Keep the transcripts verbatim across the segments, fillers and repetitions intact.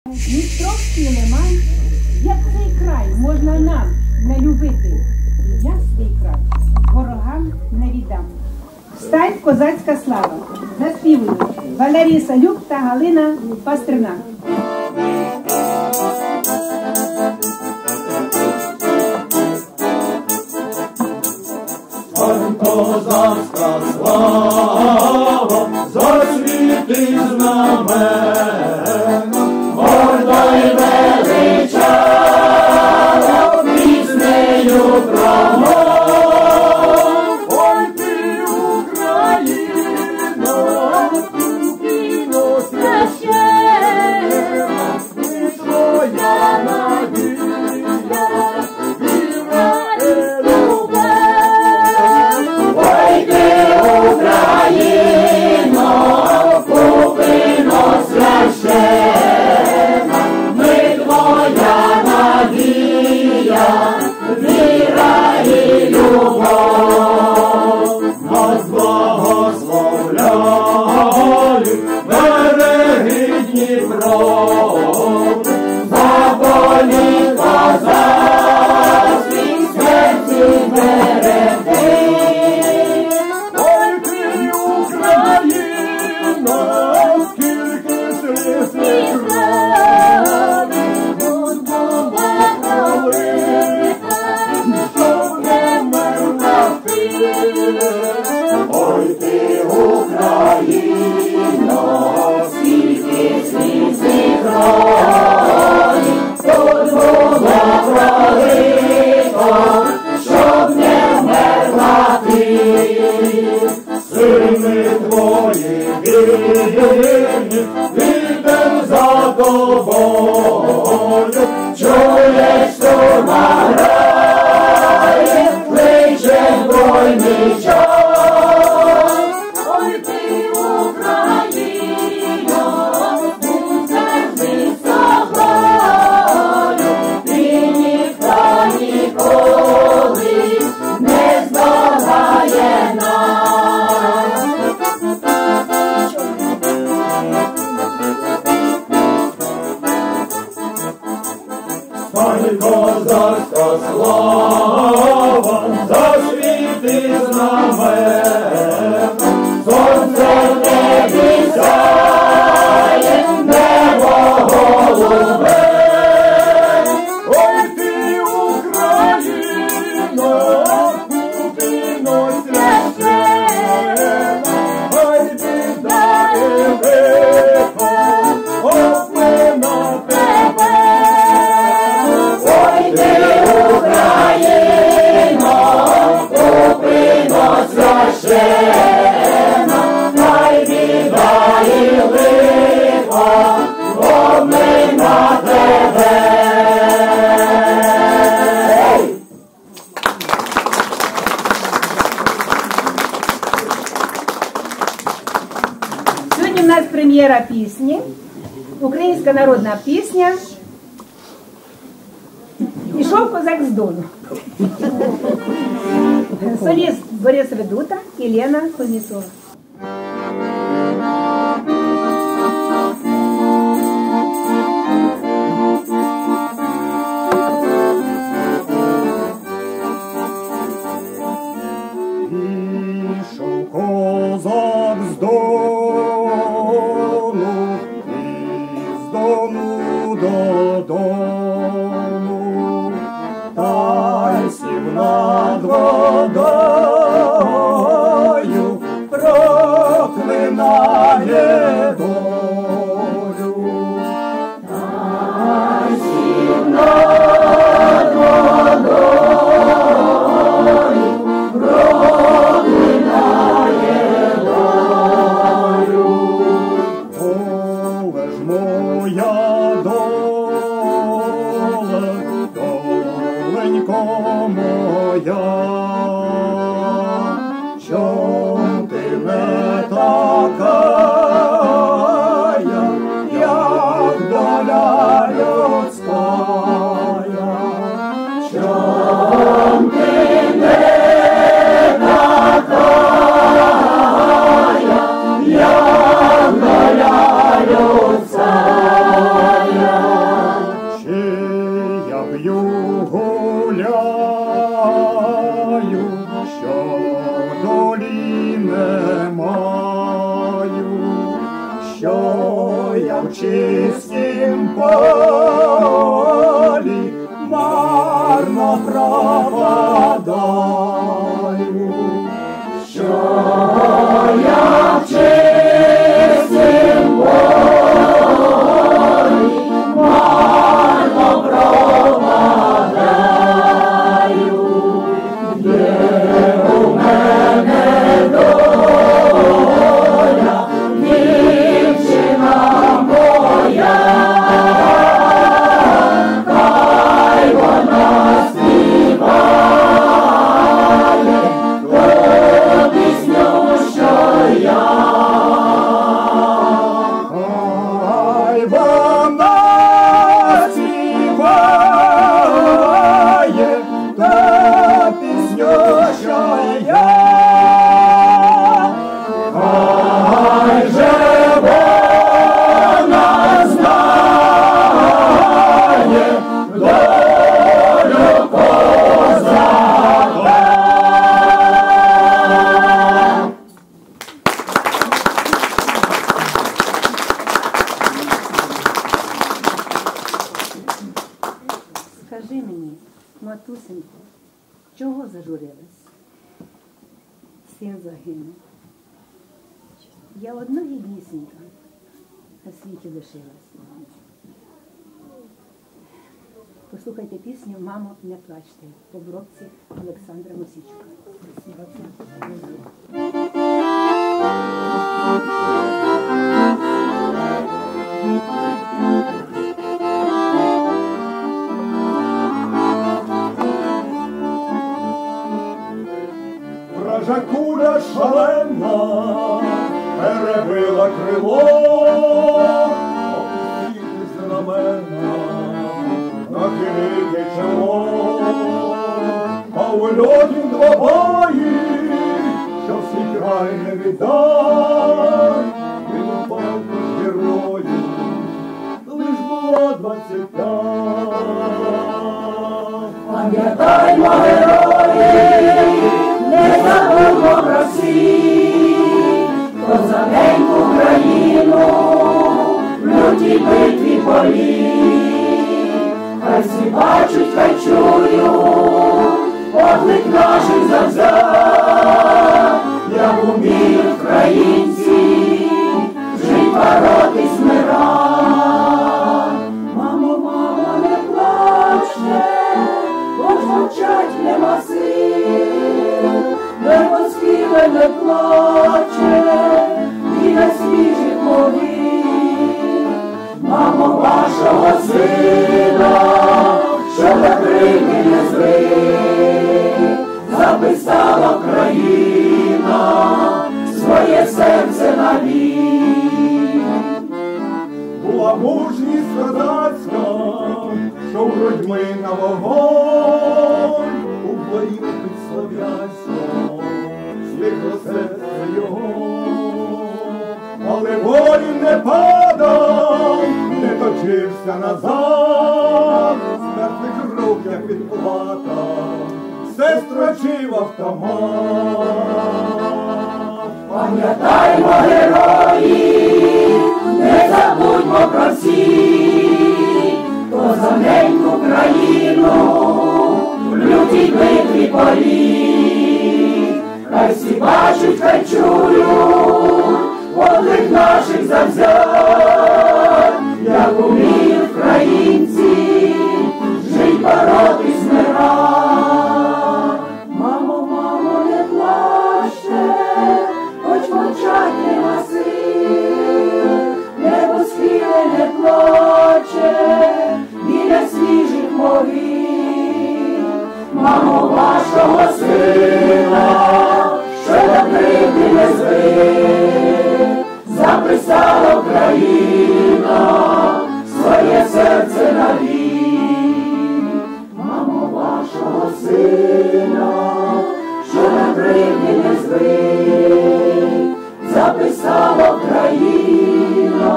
Дністровський лиман, як цей край можна нам не любити. І я свій край ворогам не віддам. Встань, козацька слава! Заспівують Валерій Салюк та Галина Пастернак. Встань, козацька слава, засвіти знамена, гордо й величаво піснею промов. Ой ти, Україно, Україно священна, ти твоя надія, віра і любов. Ой ти, Україно, Україно священна, ми твоя надія, віра і любов. Нас благословляють береги Дніпрові, заболі козацькі серці берегти. Ой ти, Україно, скільки сліз і крові, Господа пролита, щоб не мерла ти. Ой ти, Україно, скільки сліз і крові, тут була пролита, щоб не вмерла ти. Сини твої вірні, підем за тобою, чуєш, сурма грає, кличе збройний час. Ой ти, Україно, будь завжди з собою, і ніхто ніколи не здолає нас. Стань, козацька слава, засвіти знамена, сонце в небі сяє, небо голубе. Ой ти, Україно, Україно священна, ой біда і лихо, оплине тебе. Ой ти, Україно, Україно священна, хай біда і лихо обмина тебе. Сьогодні в нас прем'єра пісні, українська народна пісня «Ішов козак з Дону». Соліст Борис Ведута і Лена Кузнєцова. Ішов козак з Дону, із Дону додому, та й сів над водою, проклинає долю. Та й сів над водою, проклинає долю. Доле ж моя доле, доленько моя, чом ти не такая, як доля людська? Чом ти не такая, як доля людська? волі марно пропадаю. Що я чистим волі марно пропадаю. Є у мене доля, дівчина моя, хай вона співає ту пісню, що я. Хай вона співає ту пісню, що я. Хай же вона знає долю козака. Скажи мені, матусенько, чого зажурилась? Син загинув. Я одна єднісінька на світі лишилась. Послухайте пісню «Мамо, не плачте» в обробці Олександра Мосійчука. Вража куля шалена перебила крило, опустити знамена, нахилити чоло. А у льоді два бої, що свій край не віддай, він упав з героїв, лиш було двадцять п'ять. Пам'ятаймо, герої, не забудьмо про всіх, хто за неньку Україну в лютій битві поліг. Хай всі бачать, хай чують оклик наших завзят, як уміють українці жить, боротись, мирать. Мамо, мамо, не плачте, хоч мовчать нема сил, небо співе не плаче біля свіжих могил. Мамо, вашого сина, що до Криму не звик, записала Україна своє серце навік. Була мужність козацька, що грудьми на вогонь, у бою під Слов'янськом світло серце його. Але воїн не падав, не точився назад, з мертвих рук, як відплата, все строчив автомат. Пам'ятаймо, герої, не забудьмо про всіх, хто за неньку Україну в лютій битві поліг. Хай всі бачать, хай чують оклик наших завзят, як уміють українці жить, боротись, мирать. Мамо, мамо, не плачте, хоч мовчать нема сил, небо співе не плаче біля свіжих могил. Мамо, вашого сина, що до Криму не звик, записала Україна своє серце навік. Мамо, вашого сина, що до Криму не звик, записала Україна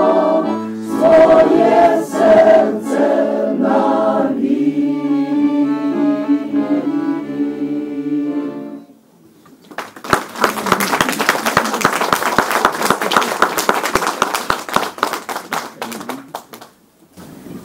своє серце навік.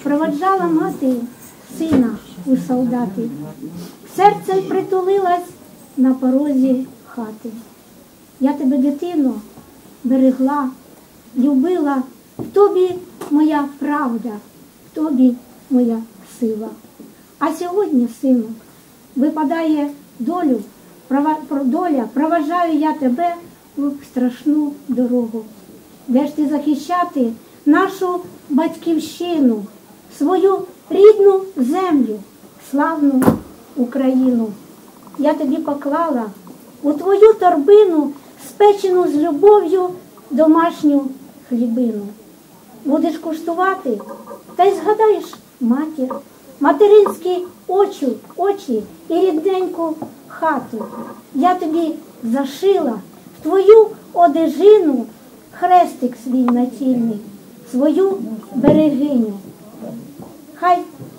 проводжала мати сина у солдати, серцем притулилась на порозі хати. Я тебе, дитино, берегла, любила, в тобі моя правда, в тобі моя сила. А сьогодні, сину, випадає долю, права, доля, проважаю я тебе в страшну дорогу. Де ж ти захищати нашу батьківщину, свою рідну землю, славну Україну. Я тобі поклала у твою торбину, спечену з любов'ю домашню хлібину. Будеш куштувати, та й згадаєш матір, материнські очі, очі і рідненьку хату. Я тобі зашила в твою одежину хрестик свій націльний, свою берегиню. Хай,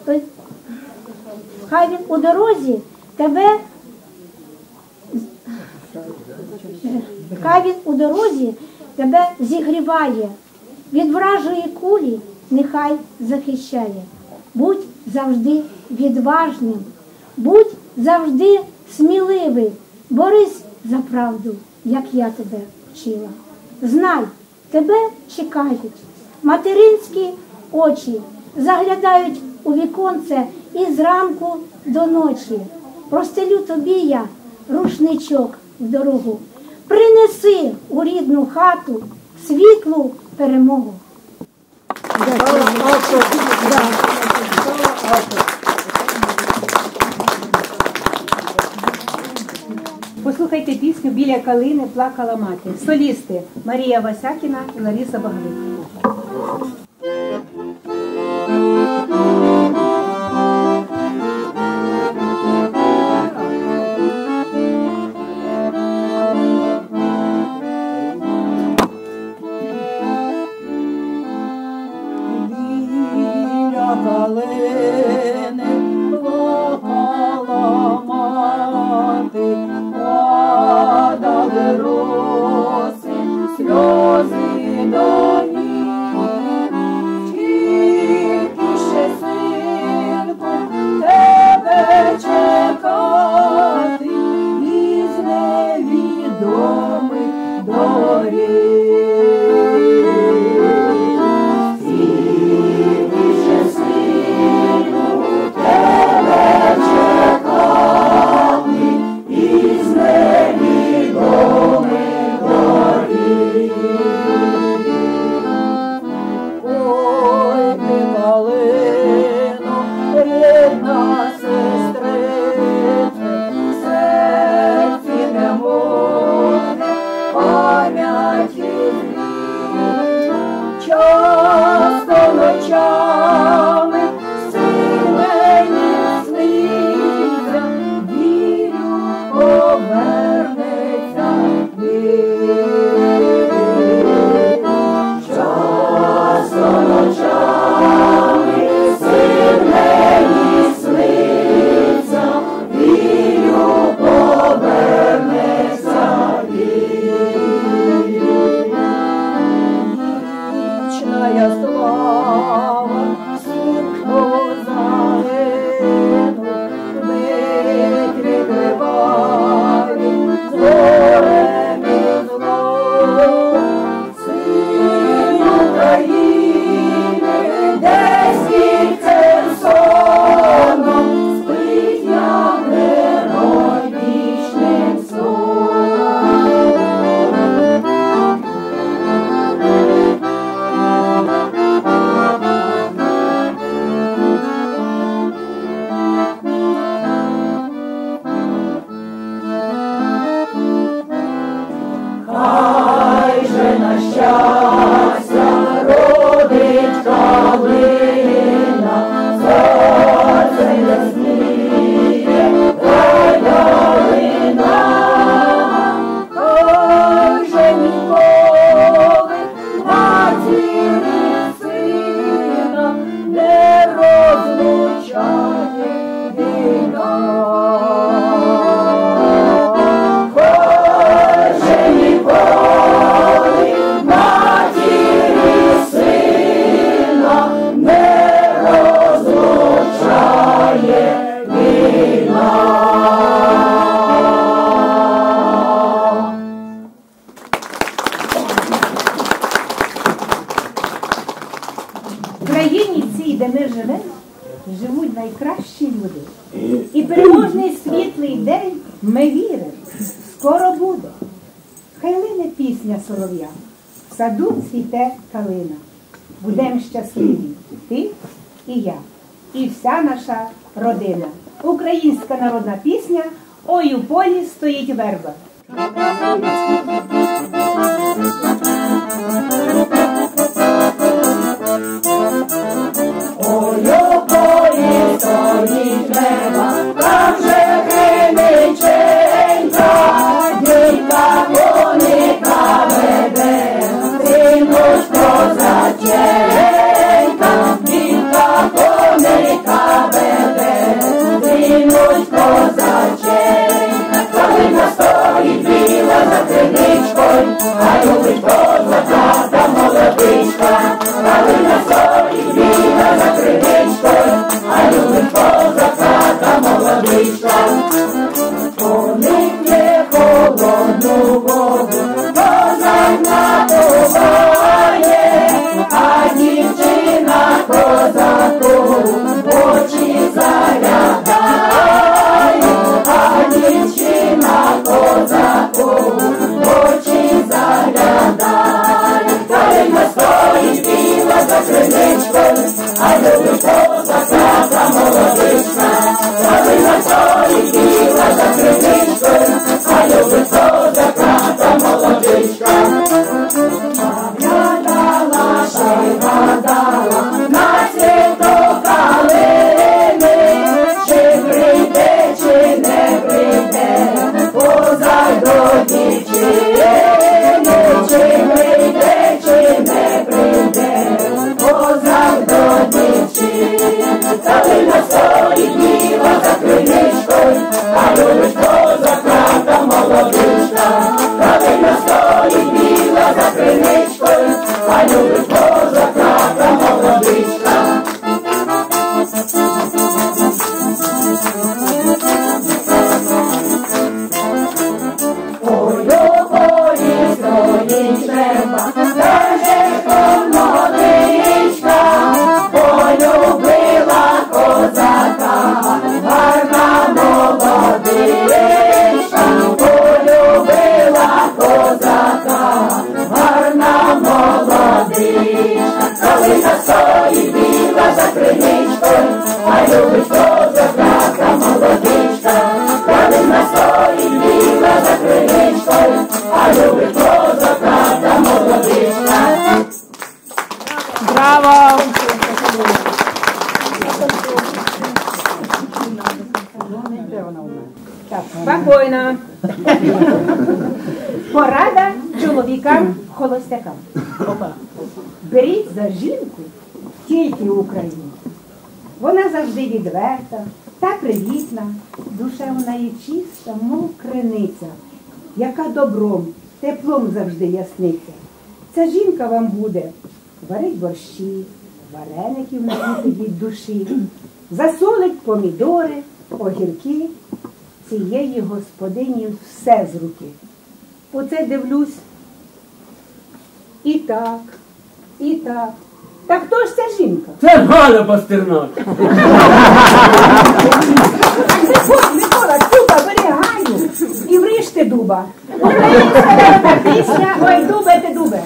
хай він у дорозі тебе, хай він у дорозі тебе зігріває, від вражої кулі нехай захищає. Будь завжди відважним, будь завжди сміливий, борись за правду, як я тебе вчила. Знай, тебе чекають материнські очі, заглядають у віконце і зранку до ночі. Простелю тобі я рушничок в дорогу, принеси у рідну хату світлу перемогу. Послухайте пісню «Біля калини плакала мати». Солісти Марія Васякіна і Лариса Баглик. Біля калини плакала мати, падали роси, сльози до ніг. Тільки ще, синку, тебе чекати із невідомих доріг. Тільки ще, синку, цій, де ми живемо, живуть найкращі люди. І переможний світлий день, ми віримо, скоро буде. Хай лине пісня солов'я, в саду цвіте калина. Будем щасливі, ти і я, і вся наша родина. Українська народна пісня «Ой, у полі стоїть верба». Ой, у полі стоїть верба, там же гриниченька, дівка коника веде, синусь козаченька, дівка коника веде, синусь козаченька. Калина стоїть біла за криничкою, а любить козака та молодичка. Калина стоїть біла за криничкою, а любить козака та молодичка. Коник п'є холодну воду, козак напуває, а дівчина козаку очі заглядає, а дівчина козаку очі заглядає. Калина стоїть біла за криничкою, а любить козака та молодичка. Калина стоїть біла за криничкою, а любить козака та молодичка. Гадала, ще й гадала, на цвіту калини, чи прийде, чи не прийде, козак до дівчини, чи прийде, чи не прийде, козак до дівчини. Калина стоїть біла за криничкою, а любить козака та молодичка. Калина стоїть біла за криничкою, а любить козака та молодичка. Ой, у полі стоїть верба, каже молодичка, полюбила козака, гарна молодичка, полюбила козака, гарна молодичка. Калина стоїть біла за криничкою, а любить козака та молодичка. Калина стоїть біла за криничкою, а любить козака та молодичка. Браво! Так, спокійно. Порада чоловікам-холостякам. Беріть за жінку тільки Україну. Вона завжди відверта та привітна, душа в неї чиста, мов криниця, яка добром, теплом завжди ясниться. Ця жінка вам буде варить борщі, вареників наїти від душі, засолить помідори, огірки, цієї господині все з руки. Оце дивлюсь, і так, і так. Та хто ж ця жінка? Це Галя Пастернак. Так Микола, Микола, Дуба, бери Галю і вріжте дуба. Українська народна пісня «Ой, дубе ти дубе».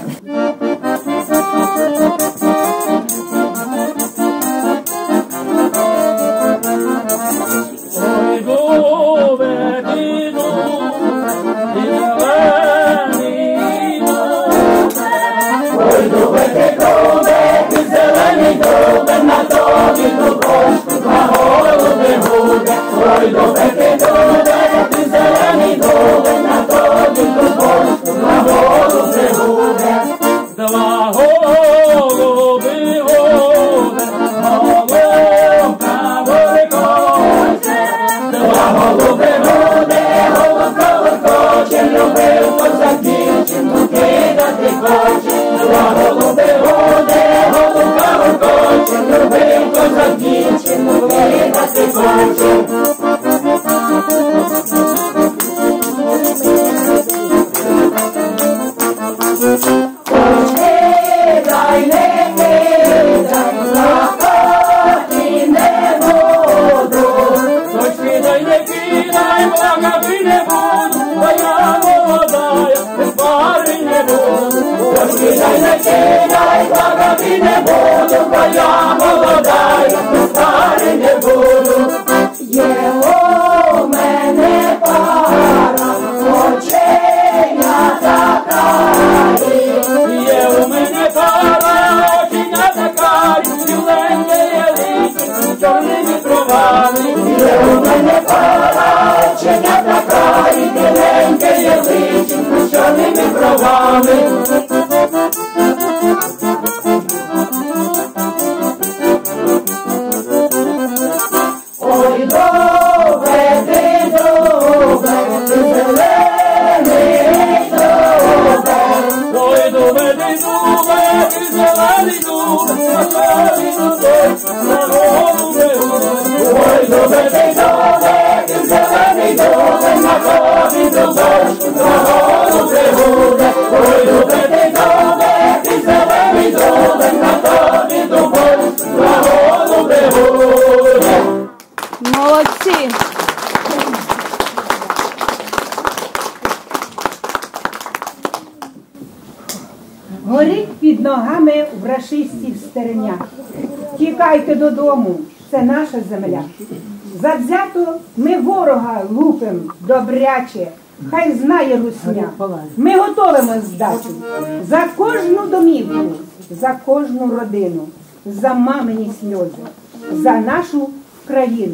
Ой, дубе, ти дубе, ти зелений дубе. Ой, дубе, ти дубе, ти зелений дубе, на тобі дубочку два голуби гуде. Ой, дубе, ти дубе, ти зелений дубе, на тобі дубочку два голуби гуде. чорними травами. Є у мене пара, чиня така, і біленьке є личинко з чорними бровами. Ой, добре, ти добре, ти зелений добре. Ой, дубе, ти дубе, ти зелений дубе, на траві дубе, на голубе гуде. Ой, добре, ти добре, ти зелений добре, на тобі дубе, на голубе гуде. Ой, добре, ти добре, ти зелений добре, на тобі дубе, на голубе гуде. Молодці! Горить під ногами в рашистів стерня. Тікайте додому, це наша земля. Завзято ми ворога лупим добряче, хай знає русня. Ми готовимо здачу за кожну домівку, за кожну родину, за мамині сльози, за нашу країну.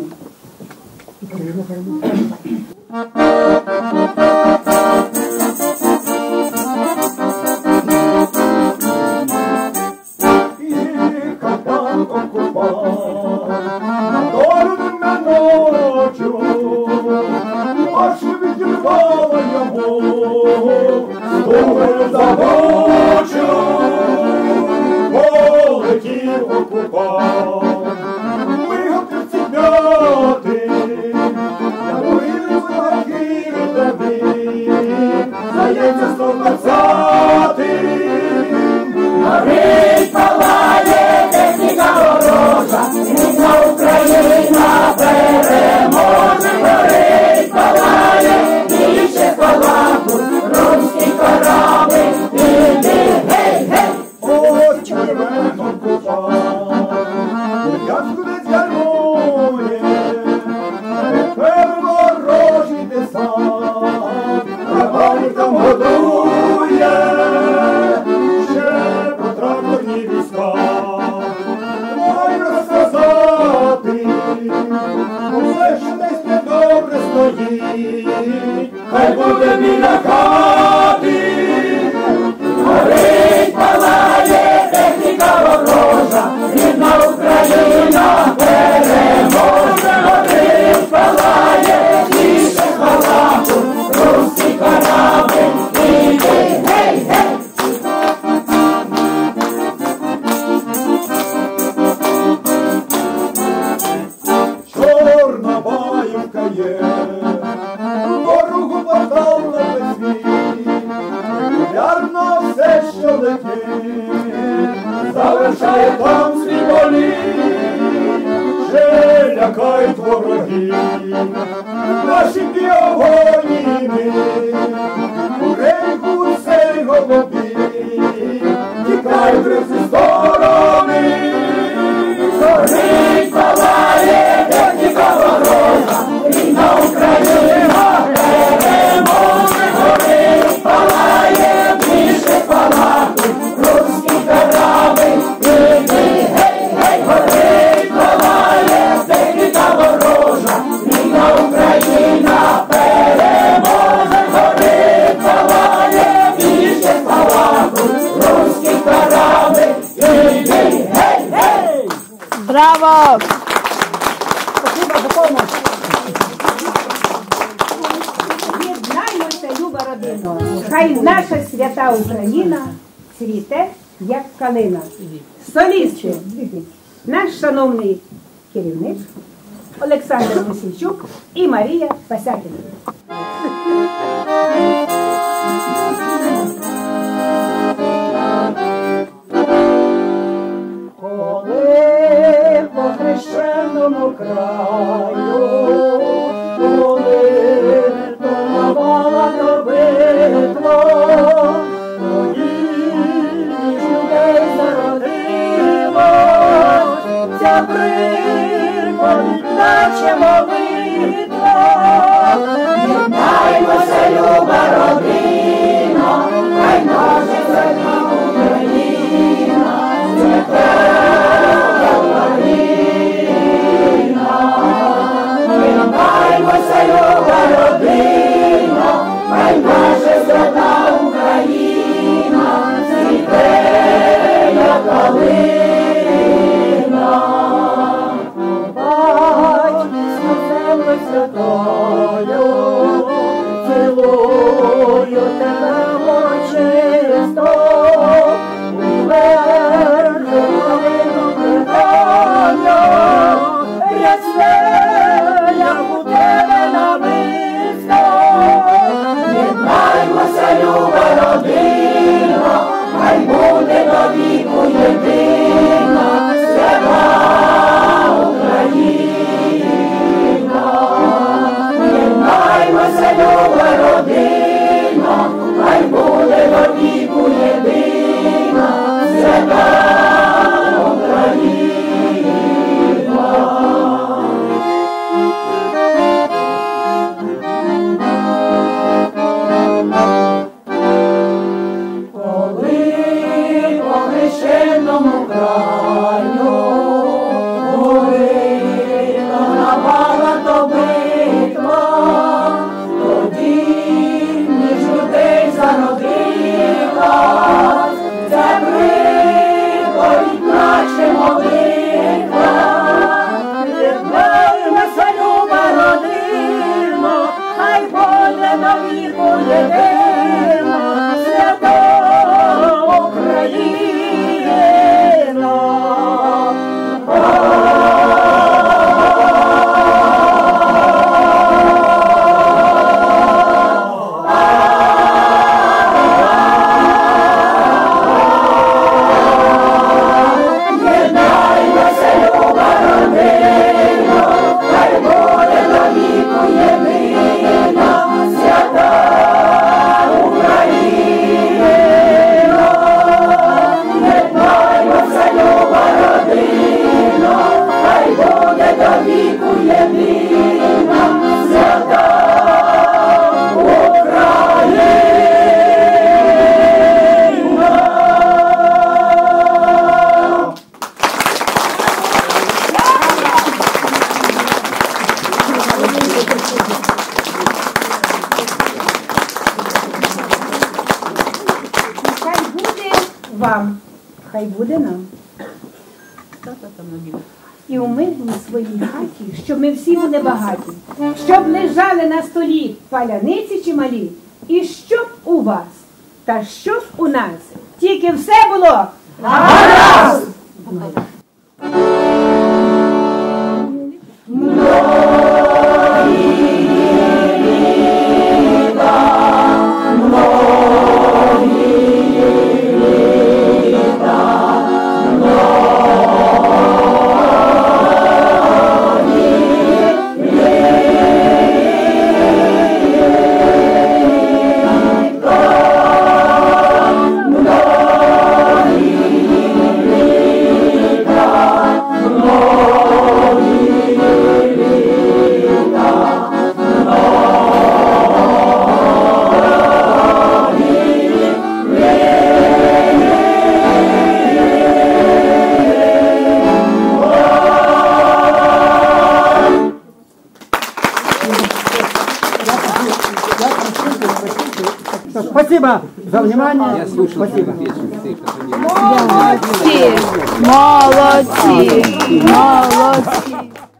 Горить, палає, техніка ворожа, рідна Україна переможе. Горить, палає, більше палахуть руські кораблі. Іди, гей, гей! Ось червоно купа, як кудись гармує, тепер ворожий десант, рабанів там годує, ще про тракторні війська. Ой, розказати, усе, що десь недобре стоїть, Хай буде біля хати. Горить, палає, техніка ворожа, рідна Україна переможе. Горить, палає, більше палахуть руські кораблі. Іди, гей, гей! чорна баювка є, дорогу подав на весь світ, регулярно все, що летить, завершає там свій політ, ще лякають ворогів, наші біогоніни, курей, гусей, голубів, тікають різні сторони. Горить, палає, техніка ворожа, рідна Україна переможе. Горить, палає, більше палахуть руські кораблі. Іди, гей, гей! Горить, палає, техніка ворожа, рідна Україна переможе. Горить, палає, більше палахуть руські кораблі. Іди, гей, гей! Браво! Єднаймося, люба родина, хай наша свята Україна цвіте, як калина. Солісти, наш шановний керівник Олександр Мосійчук і Марія Пасякіна. Коли по хрещеному краю, коли тонувала та битва, тоді між людей зародилась ця приповідь, наче молитва. Єднаймося, люба родина, хай наша земля Україна цвіте, як Україна. вам, хай буде нам. І у мирній своїй хаті, щоб ми всі були багаті, щоб лежали на столі паляниці чималі, і щоб у вас, та щоб у нас, тільки все було гаразд! Спасибо за внимание. Спасибо. Молодці! Молодці! Молодці!